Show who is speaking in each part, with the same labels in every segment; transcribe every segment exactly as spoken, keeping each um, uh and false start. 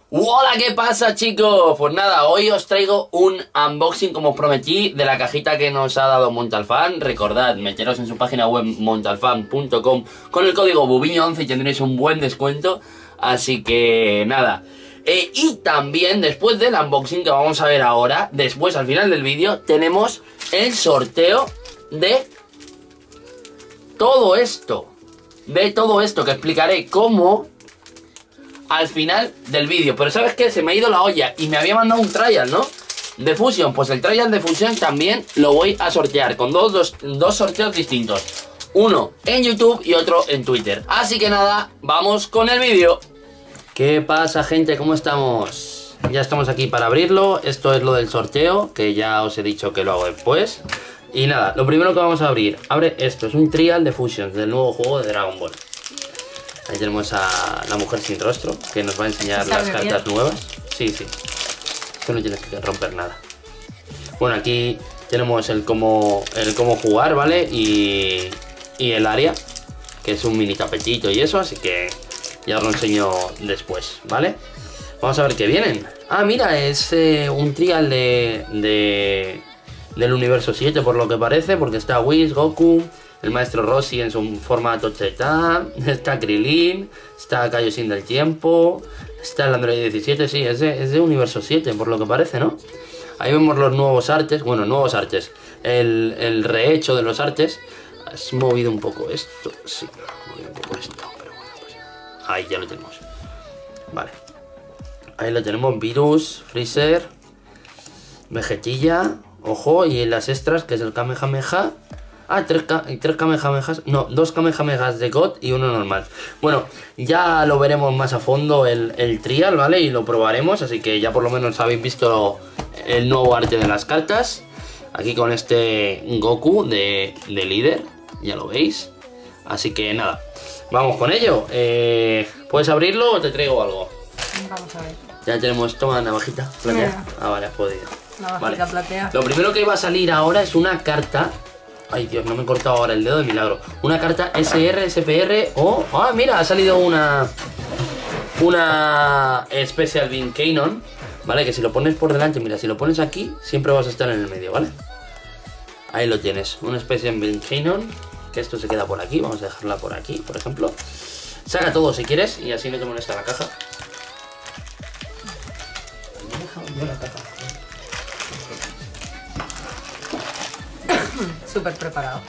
Speaker 1: Hola, ¿qué pasa, chicos? Pues nada, hoy os traigo un unboxing, como os prometí, de la cajita que nos ha dado Montalfan. Recordad, meteros en su página web montalfan punto com con el código bubiño once y tendréis un buen descuento. Así que nada. Eh, y también, después del unboxing que vamos a ver ahora, después al final del vídeo, tenemos el sorteo de todo esto. De todo esto, que explicaré cómo al final del vídeo. Pero ¿sabes qué? Se me ha ido la olla y me había mandado un trial, ¿no? De Fusion. Pues el trial de Fusion también lo voy a sortear con dos, dos, dos sorteos distintos. Uno en YouTube y otro en Twitter. Así que nada, vamos con el vídeo. ¿Qué pasa, gente? ¿Cómo estamos? Ya estamos aquí para abrirlo. Esto es lo del sorteo, que ya os he dicho que lo hago después. Y nada, lo primero que vamos a abrir. Abre esto, es un trial de Fusion del nuevo juego de Dragon Ball. Ahí tenemos a la mujer sin rostro, que nos va a enseñar las cartas bien nuevas. Sí, sí. Esto no tienes que romper nada. Bueno, aquí tenemos el cómo, el cómo jugar, ¿vale? Y, y el área, que es un mini tapetito y eso, así que ya os lo enseño después, ¿vale? Vamos a ver qué vienen. Ah, mira, es eh, un trial de, de, del universo siete, por lo que parece, porque está Whis, Goku, el maestro Rossi en su formato Cheta, está Krilin, está Kaioshin del tiempo, está el Android diecisiete, sí, es de, es de universo siete, por lo que parece, ¿no? Ahí vemos los nuevos artes, bueno, nuevos artes, el, el rehecho de los artes. Has movido un poco esto, sí, movido un poco esto, pero bueno, pues ahí ya lo tenemos. Vale, ahí lo tenemos, Virus, Freezer, Vegetilla, ojo, y en las extras, que es el Kamehameha. Ah, tres, tres Kamehamehas, no, dos Kamehamehas de God y uno normal. Bueno, ya lo veremos más a fondo el, el trial, ¿vale? Y lo probaremos, así que ya por lo menos habéis visto el nuevo arte de las cartas. Aquí con este Goku de, de líder, ya lo veis. Así que nada, vamos con ello. Eh, ¿Puedes abrirlo o te traigo algo?
Speaker 2: Vamos a ver.
Speaker 1: Ya tenemos, toma navajita, platea. Ah, vale, has podido.
Speaker 2: Navajita, vale. Platea.
Speaker 1: Lo primero que va a salir ahora es una carta. Ay, Dios, no me he cortado ahora el dedo de milagro. Una carta S R, S P R o... Ah, mira, ha salido una... Una Special Beam Cannon, ¿vale? Que si lo pones por delante, mira, si lo pones aquí, siempre vas a estar en el medio, ¿vale? Ahí lo tienes, una Special Beam Cannon. Que esto se queda por aquí, vamos a dejarla por aquí, por ejemplo. Saca todo si quieres y así no te molesta la caja. Me he dejado yo la caja.
Speaker 2: Súper preparado.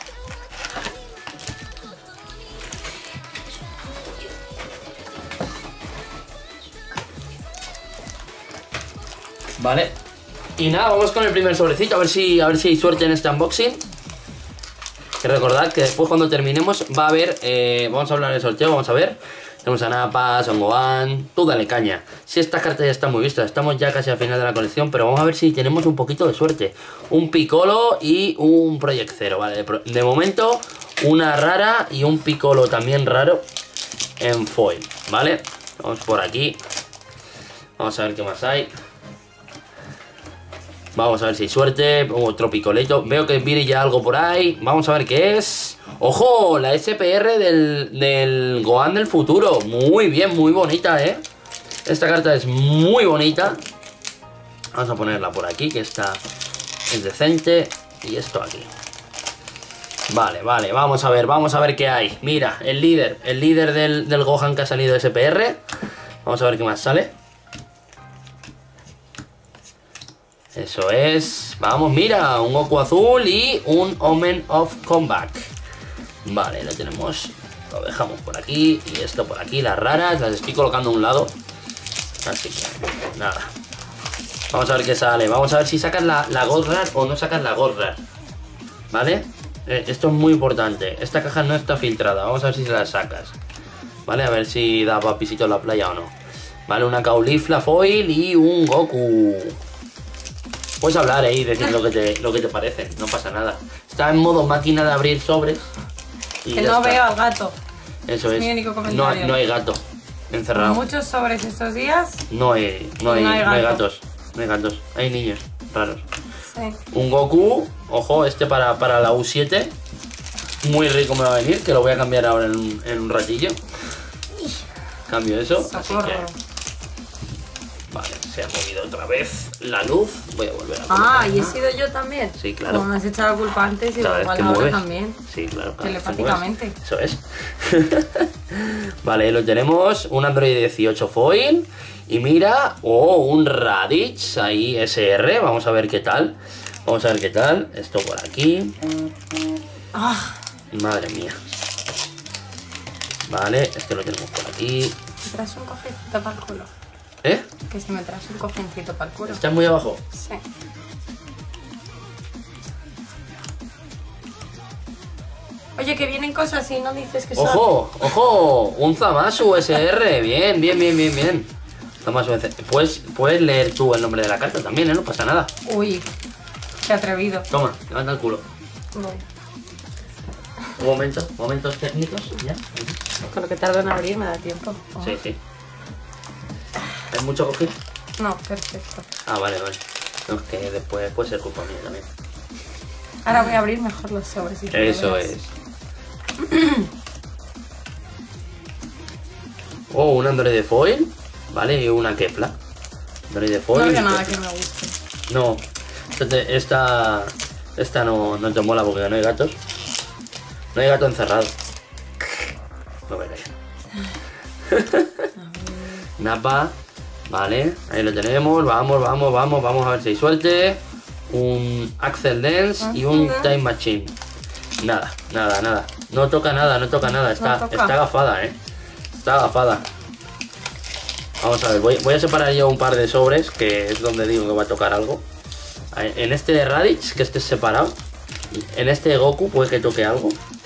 Speaker 1: Vale. Y nada, vamos con el primer sobrecito, a ver si, a ver si hay suerte en este unboxing. Que recordad que después cuando terminemos va a haber, eh, vamos a hablar del sorteo, vamos a ver. Tenemos a Nappa, Son Gohan, tú dale caña. Si estas cartas ya están muy vistas, estamos ya casi al final de la colección, pero vamos a ver si tenemos un poquito de suerte. Un Piccolo y un Project Zero, ¿vale? De momento, una rara y un Piccolo también raro en foil, ¿vale? Vamos por aquí. Vamos a ver qué más hay. Vamos a ver si hay suerte. Otro Piccoletto. Veo que brilla algo por ahí. Vamos a ver qué es. ¡Ojo! La S P R del, del Gohan del futuro. Muy bien, muy bonita, ¿eh? Esta carta es muy bonita. Vamos a ponerla por aquí, que esta es decente. Y esto aquí. Vale, vale, vamos a ver, vamos a ver qué hay. Mira, el líder, el líder del, del Gohan que ha salido de S P R. Vamos a ver qué más sale. Eso es. Vamos, mira, un Goku azul y un Omen of Comeback. Vale, lo tenemos. Lo dejamos por aquí. Y esto por aquí, las raras, las estoy colocando a un lado. Así que, nada. Vamos a ver qué sale. Vamos a ver si sacas la, la Gold Rare o no sacas la Gold Rare. ¿Vale? Eh, esto es muy importante. Esta caja no está filtrada. Vamos a ver si se la sacas. ¿Vale? A ver si da papisito en la playa o no. Vale, una Caulifla Foil y un Goku. Puedes hablar ahí y decir lo que te, lo que te parece, no pasa nada. Está en modo máquina de abrir sobres. Y
Speaker 2: que no está. Veo al gato.
Speaker 1: Eso es.
Speaker 2: Mi único comentario.
Speaker 1: No, no hay gato encerrado.
Speaker 2: Muchos sobres estos días.
Speaker 1: No hay, no hay, no hay, gato. no hay gatos. No hay gatos. Hay niños raros.
Speaker 2: Sí.
Speaker 1: Un Goku, ojo, este para, para la U siete. Muy rico me va a venir, que lo voy a cambiar ahora en un, en un ratillo. Cambio eso. Así que... Vale, se ha movido otra vez la luz. Voy a volver a
Speaker 2: Ah,
Speaker 1: colocarla.
Speaker 2: ¿y he sido yo también?
Speaker 1: Sí, claro.
Speaker 2: Como me has echado la culpa antes y
Speaker 1: Cada vez
Speaker 2: igual
Speaker 1: que
Speaker 2: ahora
Speaker 1: mueves.
Speaker 2: también.
Speaker 1: Sí, claro. cada vez que
Speaker 2: Telepáticamente.
Speaker 1: mueves. Eso es. Vale, ahí lo tenemos. Un Android dieciocho foil. Y mira, oh, un Raditz ahí S R. Vamos a ver qué tal. Vamos a ver qué tal. Esto por aquí.
Speaker 2: Ah,
Speaker 1: Madre mía. Vale, este lo tenemos por aquí.
Speaker 2: me traes un cojincito para el culo.
Speaker 1: ¿Eh?
Speaker 2: Que si me traes un cojincito para el culo.
Speaker 1: ¿Está muy abajo?
Speaker 2: Sí. Oye, que vienen cosas y no dices que son...
Speaker 1: ¡Ojo! ¡Ojo! Un Zamasu S R. Bien, bien, bien, bien, bien. Zamasu S R. ¿Puedes, puedes leer tú el nombre de la carta también, ¿eh? No pasa nada.
Speaker 2: Uy, qué atrevido.
Speaker 1: Toma, levanta el culo.
Speaker 2: Voy.
Speaker 1: Un momento, momentos técnicos. ¿Ya?
Speaker 2: Con lo que tardo en abrir me da tiempo. Oh.
Speaker 1: Sí, sí. ¿Es mucho coger?
Speaker 2: No, perfecto.
Speaker 1: Ah, vale, vale. No, es que después puede ser culpa mía también.
Speaker 2: Ahora voy a abrir mejor los sobres. Y que lo
Speaker 1: Eso
Speaker 2: veas.
Speaker 1: es. Oh, un Android de foil. Vale, y una Kepla. Android de
Speaker 2: No
Speaker 1: foil.
Speaker 2: había
Speaker 1: y
Speaker 2: nada
Speaker 1: Kepla.
Speaker 2: que me guste.
Speaker 1: No, esta, esta, esta no, no te mola porque no hay gatos. No hay gato encerrado. No veréis. Napa, vale, ahí lo tenemos. Vamos, vamos, vamos, vamos a ver si hay suerte. Un Axel Dance y un
Speaker 2: Axel
Speaker 1: Time Machine. Nada, nada, nada. No toca nada, no toca nada. Está,
Speaker 2: No toca.
Speaker 1: está agafada, eh. Está agafada. Vamos a ver, voy, voy a separar yo un par de sobres, que es donde digo que va a tocar algo. En este de Raditz, que esté separado. En este de Goku puede que toque algo.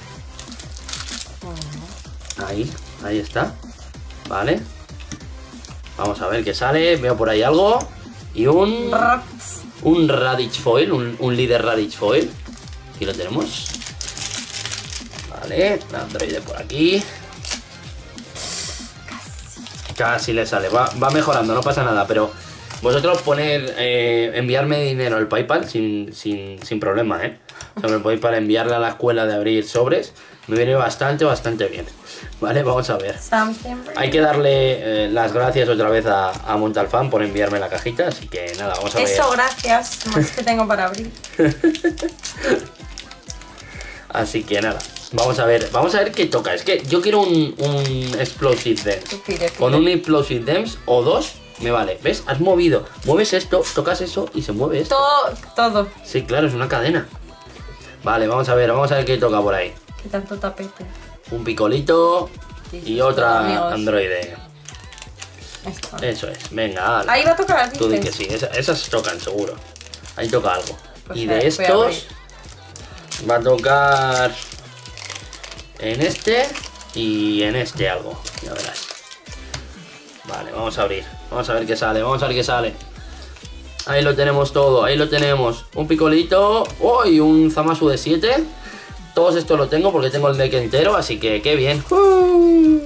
Speaker 1: Ahí, ahí está. Vale. Vamos a ver qué sale. Veo por ahí algo. Y un...
Speaker 2: Rats.
Speaker 1: Un Raditz foil, un, un líder Raditz foil. Aquí lo tenemos. Vale, Android por aquí. Casi le sale, va, va mejorando, no pasa nada, pero vosotros poner, eh, enviarme dinero al PayPal sin, sin, sin problema, ¿eh? O sea, me podéis para enviarle a la escuela de abrir sobres, me viene bastante, bastante bien. Vale, vamos a ver.
Speaker 2: Something
Speaker 1: Hay que darle eh, las gracias otra vez a, a Montalfan por enviarme la cajita, así que nada, vamos a ver.
Speaker 2: Eso, gracias. Más que tengo para abrir.
Speaker 1: Así que nada, vamos a ver, vamos a ver qué toca. Es que yo quiero un, un Explosive Dance.
Speaker 2: Tú pide, pide.
Speaker 1: Con un Explosive Dance o dos me vale. ¿Ves? Has movido, mueves esto, tocas eso y se mueve esto.
Speaker 2: Todo, todo.
Speaker 1: Sí, claro, es una cadena. Vale, vamos a ver, vamos a ver qué toca por ahí.
Speaker 2: Qué tanto tapete.
Speaker 1: Un picolito
Speaker 2: Sí,
Speaker 1: y otra
Speaker 2: amigos.
Speaker 1: androide.
Speaker 2: Esto.
Speaker 1: Eso es, venga, ala.
Speaker 2: Ahí va a tocar,
Speaker 1: Tú di que
Speaker 2: dices.
Speaker 1: sí, esa- esas tocan seguro. Ahí toca algo.
Speaker 2: Pues
Speaker 1: Y
Speaker 2: voy a-
Speaker 1: de
Speaker 2: voy a
Speaker 1: estos
Speaker 2: abrir.
Speaker 1: va a tocar en este y en este algo. Ya verás. Vale, vamos a abrir. Vamos a ver qué sale, vamos a ver qué sale. Ahí lo tenemos todo, ahí lo tenemos. Un picolito. ¡Oh! Y un Zamasu de siete. Todos estos lo tengo porque tengo el deck entero, así que qué bien. Uh.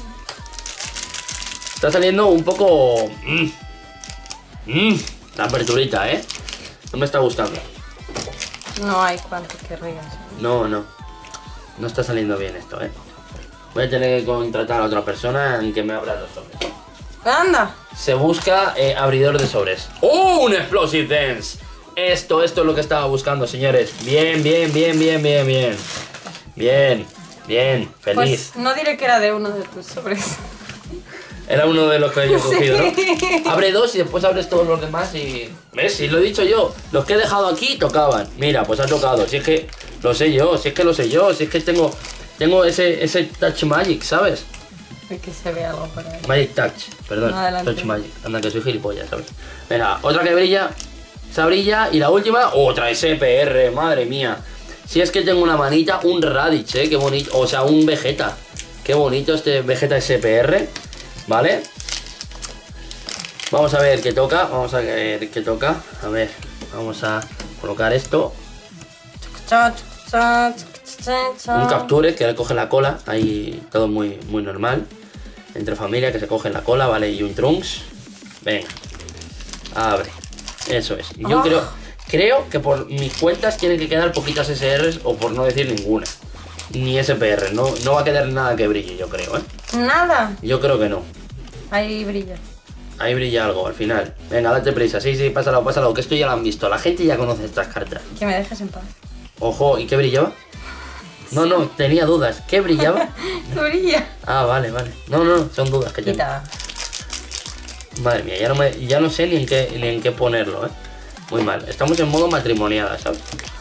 Speaker 1: Está saliendo un poco... Mm. Mm. La aperturita, ¿eh? No me está gustando.
Speaker 2: No hay cuanto querrías.
Speaker 1: No, no. No está saliendo bien esto, ¿eh? Voy a tener que contratar a otra persona en que me abra los sobres.
Speaker 2: ¡Anda!
Speaker 1: Se busca eh, abridor de sobres. ¡Oh! Un Explosive Dance. Esto, esto es lo que estaba buscando, señores. Bien, bien, bien, bien, bien, bien. Bien, bien, feliz.
Speaker 2: Pues no diré que era de uno de tus sobres.
Speaker 1: Era uno de los que yo he cogido,
Speaker 2: Sí.
Speaker 1: ¿no? Abre dos y después abres todos los demás y... ¿Ves? Si lo he dicho yo. Los que he dejado aquí tocaban. Mira, pues ha tocado. Si es que lo sé yo, si es que lo sé yo, si es que tengo... Tengo ese, ese Touch Magic, ¿sabes?
Speaker 2: Hay que se ve algo por ahí.
Speaker 1: Magic Touch, perdón.
Speaker 2: Adelante.
Speaker 1: Touch Magic. Anda, que soy gilipollas, ¿sabes? Venga, otra que brilla. Esa brilla. Y la última, otra S P R, madre mía. Si es que tengo una manita, un Raditz, ¿eh? Qué bonito. O sea, un Vegeta. Qué bonito este Vegeta S P R. ¿Vale? Vamos a ver qué toca. Vamos a ver qué toca. A ver, vamos a colocar esto. Un Capture que le coge la cola. Ahí todo muy, muy normal. Entre familia que se coge la cola, ¿vale? Y un Trunks. Venga. Abre. Eso es. Yo
Speaker 2: Oh.
Speaker 1: creo, creo que por mis cuentas tienen que quedar poquitas S Rs o por no decir ninguna. Ni S P R. No, no va a quedar nada que brille, yo creo, ¿eh?
Speaker 2: Nada.
Speaker 1: Yo creo que no.
Speaker 2: Ahí brilla.
Speaker 1: Ahí brilla algo al final. Venga, date prisa. Sí, sí, pásalo, pásalo, que esto ya lo han visto. La gente ya conoce estas cartas.
Speaker 2: Que me dejes en paz.
Speaker 1: Ojo, ¿y qué brillaba? No, no, tenía dudas. ¿Qué brillaba?
Speaker 2: ¿Qué brilla?
Speaker 1: Ah, vale, vale. No, no, son dudas que tengo.
Speaker 2: Quita.
Speaker 1: Madre mía, ya no, me, ya no sé ni en, qué, ni en qué ponerlo, ¿eh? Muy mal. Estamos en modo matrimoniada, ¿sabes?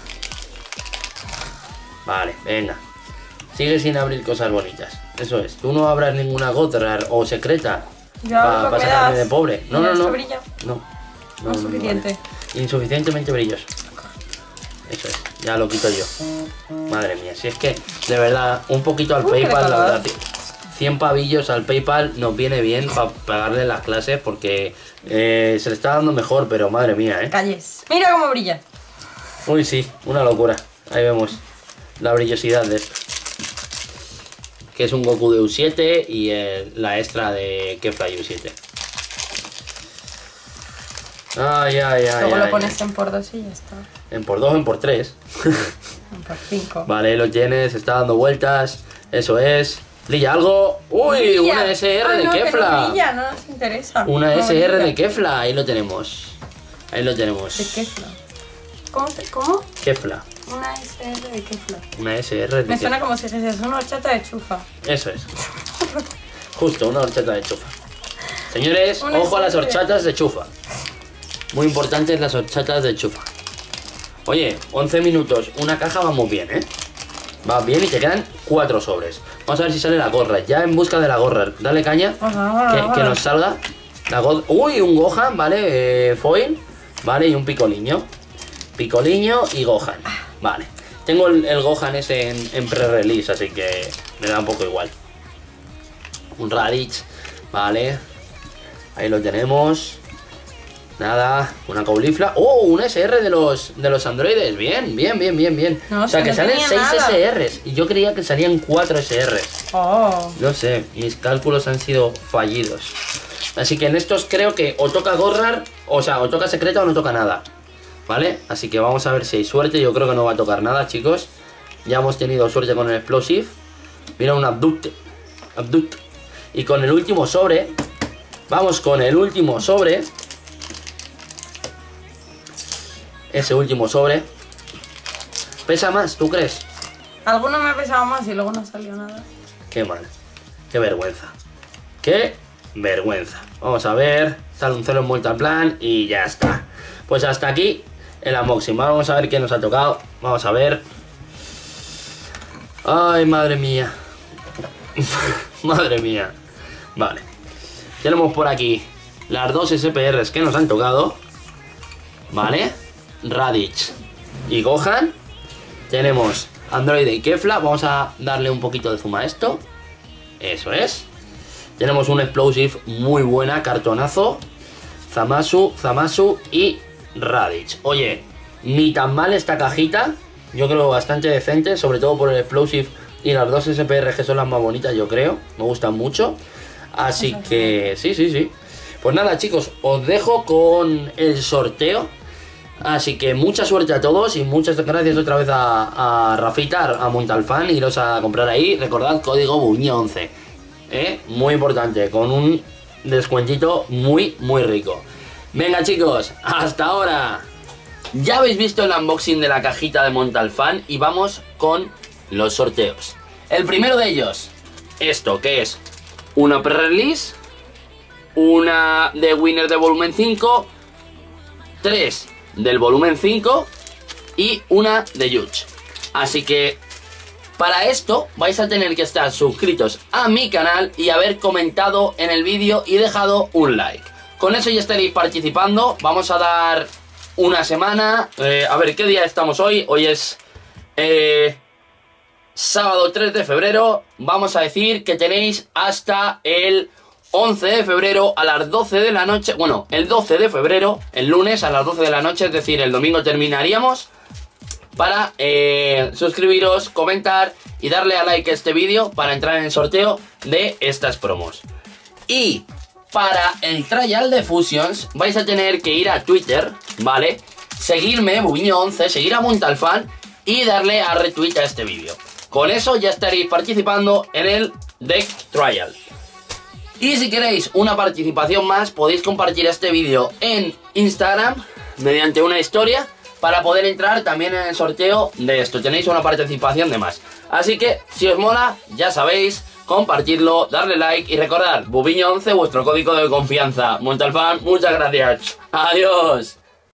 Speaker 1: Vale, venga. Sigue sin abrir cosas bonitas. Eso es. Tú no abras ninguna Godrar o secreta para pa sacarme de pobre. No, no, no.
Speaker 2: Brilla.
Speaker 1: No.
Speaker 2: No, no, suficiente.
Speaker 1: Vale. Insuficientemente brilloso. Eso es. Ya lo quito yo. Madre mía, si es que, de verdad, un poquito al
Speaker 2: uh,
Speaker 1: PayPal, la verdad. cien pavillos al PayPal nos viene bien para pagarle las clases porque eh, se le está dando mejor, pero madre mía, ¿eh?
Speaker 2: Calles. Mira cómo brilla.
Speaker 1: Uy, sí, una locura. Ahí vemos la brillosidad de esto. Que es un Goku de U siete y eh, la extra de Kefla U siete. Ay, ay, ay.
Speaker 2: Luego
Speaker 1: ay,
Speaker 2: lo pones
Speaker 1: ay.
Speaker 2: en por dos y ya está.
Speaker 1: En por dos, en por tres.
Speaker 2: En por cinco.
Speaker 1: Vale, los yenes está dando vueltas. Eso es. ¿Brilla algo? ¡Uy!
Speaker 2: Brilla.
Speaker 1: Una S R
Speaker 2: ah,
Speaker 1: de
Speaker 2: no,
Speaker 1: Kefla.
Speaker 2: No brilla, no nos interesa.
Speaker 1: Una
Speaker 2: no
Speaker 1: S R
Speaker 2: brilla.
Speaker 1: de Kefla. Ahí lo tenemos. Ahí lo tenemos.
Speaker 2: ¿De Kefla? ¿Cómo? Te, ¿Cómo?
Speaker 1: Kefla.
Speaker 2: Una S R de Kefla.
Speaker 1: Una S R de
Speaker 2: Me suena
Speaker 1: Kefla.
Speaker 2: como si fuese una horchata de chufa.
Speaker 1: Eso es. Justo, una horchata de chufa. Señores,
Speaker 2: Una
Speaker 1: ojo a las
Speaker 2: S R.
Speaker 1: horchatas de chufa. Muy importantes las horchatas de chufa. Oye, once minutos, una caja vamos bien, ¿eh? Va bien y te quedan cuatro sobres. Vamos a ver si sale la gorra. Ya en busca de la gorra. Dale caña. Que, que nos salga la gorra. Uy, un Gohan, ¿vale? Eh, foil. Vale, y un Picoliño. Picoliño y Gohan. Vale. Tengo el, el Gohan ese en, en pre-release, así que me da un poco igual. Un Raditz. Vale. Ahí lo tenemos. Nada, una caulifla. ¡Oh! Una S R de los de los androides. Bien, bien, bien, bien, bien.
Speaker 2: No,
Speaker 1: o sea,
Speaker 2: si
Speaker 1: que
Speaker 2: no
Speaker 1: salen
Speaker 2: tenía
Speaker 1: seis
Speaker 2: nada.
Speaker 1: S Rs. Y yo creía que salían cuatro S Rs.
Speaker 2: Oh.
Speaker 1: No sé, mis cálculos han sido fallidos. Así que en estos creo que o toca Gorrar, o sea, o toca secreta o no toca nada. ¿Vale? Así que vamos a ver si hay suerte. Yo creo que no va a tocar nada, chicos. Ya hemos tenido suerte con el Explosive. Mira, un Abduct. Abduct. Y con el último sobre. Vamos con el último sobre. Ese último sobre. ¿Pesa más, tú crees?
Speaker 2: Alguno me ha pesado más y luego no salió nada.
Speaker 1: Qué mal. Qué vergüenza. Qué vergüenza. Vamos a ver. Sale un cero en vuelta al plan y ya está. Pues hasta aquí el unboxing. Vamos a ver qué nos ha tocado. Vamos a ver. Ay, madre mía. Madre mía. Vale. Tenemos por aquí las dos S P Rs que nos han tocado. Vale. Raditz y Gohan. Tenemos Android y Kefla. Vamos a darle un poquito de zoom a esto. Eso es. Tenemos un Explosive muy buena, cartonazo. Zamasu, Zamasu y Raditz. Oye, ni tan mal esta cajita. Yo creo bastante decente, sobre todo por el Explosive y las dos S P R que son las más bonitas, yo creo. Me gustan mucho. Así que, sí, sí, sí. Pues nada, chicos, os dejo con el sorteo. Así que mucha suerte a todos y muchas gracias otra vez a, a Rafita, a Montalfan. Iros a comprar ahí. Recordad, código Buño once. ¿Eh? Muy importante, con un descuentito muy, muy rico. Venga, chicos, hasta ahora. Ya habéis visto el unboxing de la cajita de Montalfan y vamos con los sorteos. El primero de ellos, esto que es una pre-release, una de Winner de volumen cinco, tres del volumen cinco y una de Yuch. Así que para esto vais a tener que estar suscritos a mi canal y haber comentado en el vídeo y dejado un like. Con eso ya estaréis participando. Vamos a dar una semana. Eh, a ver, ¿qué día estamos hoy? Hoy es eh, sábado tres de febrero. Vamos a decir que tenéis hasta el once de febrero a las doce de la noche. Bueno, el doce de febrero, el lunes a las doce de la noche, es decir, el domingo terminaríamos, para eh, suscribiros, comentar y darle a like a este vídeo para entrar en el sorteo de estas promos. Y para el trial de Fusions vais a tener que ir a Twitter, ¿vale? Seguirme, Bubiño once, seguir a Montalfan y darle a retweet a este vídeo. Con eso ya estaréis participando en el deck trial. Y si queréis una participación más, podéis compartir este vídeo en Instagram mediante una historia para poder entrar también en el sorteo de esto. Tenéis una participación de más. Así que, si os mola, ya sabéis, compartidlo, darle like y recordad, Bubiño once, vuestro código de confianza. Montalfán, muchas gracias. Adiós.